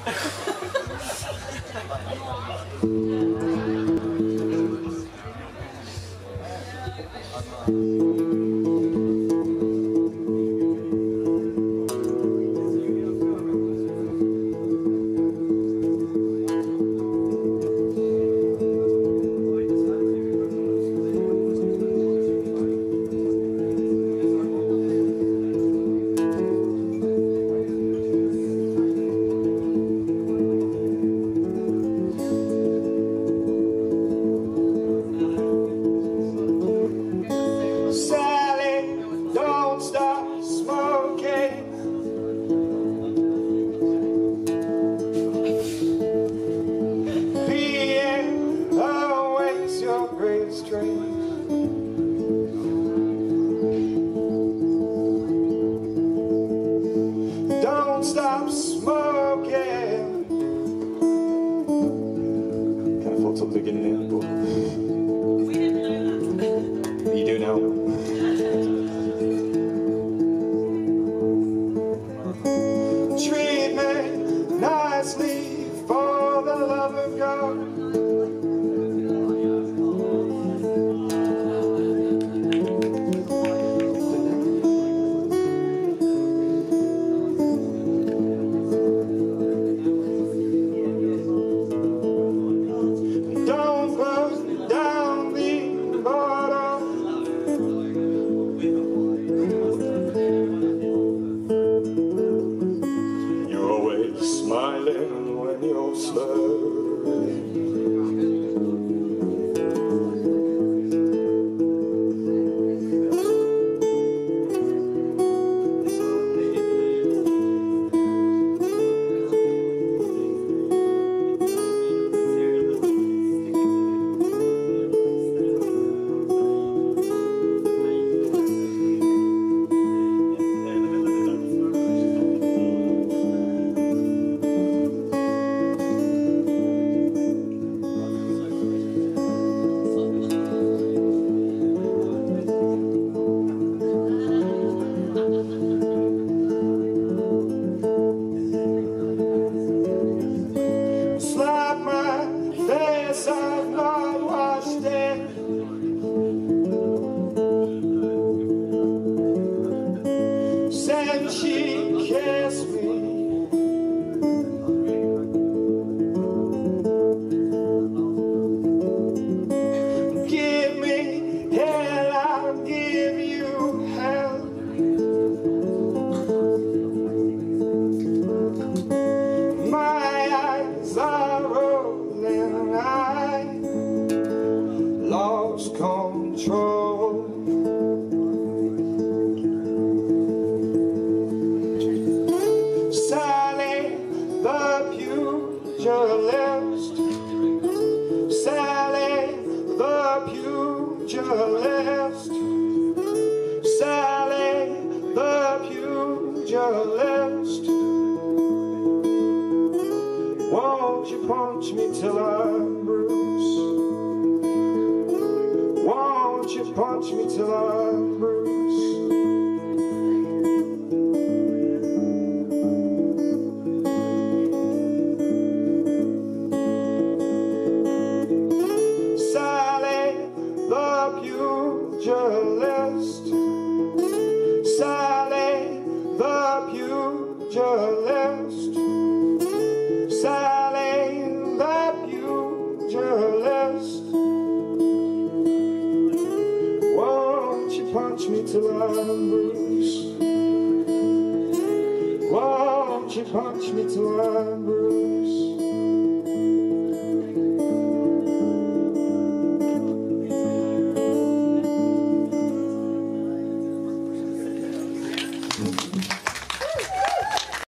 Don't stop smoking. Kind of fucked up the beginning there, but We didn't know that. you do now. Treat me nicely for the love of God. Smiling when you're slurring. I've not washed it. Since she kissed me, give me hell, I'll give you hell. My eyes are rolling, I lost control. Sally the pugilist, Sally the pugilist, Sally the pugilist. Won't you punch me till I'm bruised? Won't you punch me till I'm bruised? Sally the pugilist, Sally the pugilist, Sally the pugilist. Won't you punch me till I'm bruised? Won't you punch me till I'm bruised?